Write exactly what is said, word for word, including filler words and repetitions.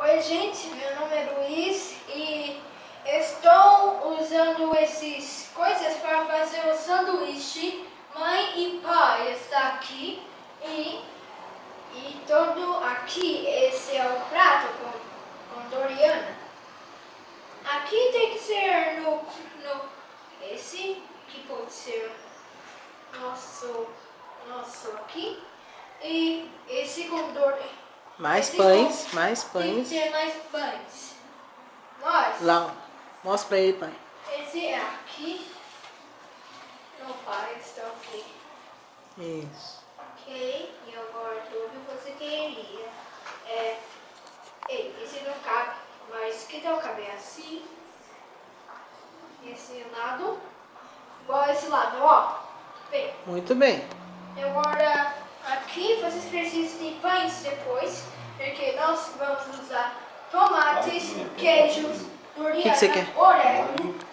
Oi gente, meu nome é Luiz e estou usando essas coisas para fazer o sanduíche. Mãe e pai está aqui e, e todo aqui, esse é o prato com, com Doriana. Aqui tem que ser no, no esse que pode ser nosso, nosso aqui e esse com Doriana. Mais Esse pães, com, mais tem pães. que ter mais pães. Nós. Lá, mostra pra ele, pai. Esse é aqui. Meu pai está aqui. Isso. Ok. E agora tudo que você queria. É, ei, esse não cabe. Mas que tal caber assim? Esse lado. Igual esse lado, ó. Bem. Muito bem. Agora aqui vocês precisam de pães depois. Porque nós vamos usar tomates, queijos, O que, que você quer? orégano.